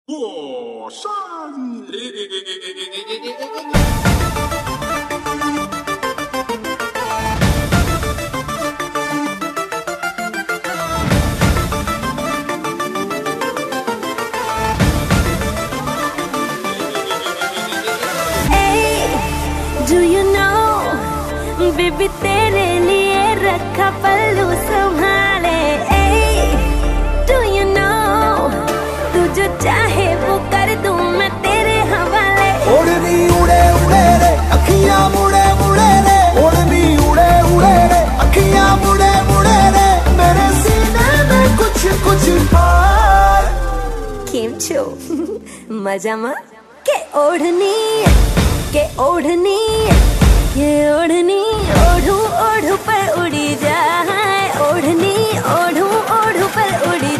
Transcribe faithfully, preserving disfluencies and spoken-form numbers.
火山。 Do you know, baby तेरे लिए रखा पल्लू संभाले. Do you know, तू जो चाहे वो कर दूं मैं तेरे हवाले. ओढ़नी उड़े उड़े रे अखियां मुड़े मुड़े रे. ओढ़नी उड़े उड़े रे अखियां मुड़े मुड़े रे. मेरे सीने में कुछ कुछ हार. केम छो मजा मा के ओढ़नी के ओढ़नी के ओढ़नी ओढ़ू ओढ़ू पर उड़ी जाए. ओढ़नी ओढ़ू ओढ़ू पर उड़ी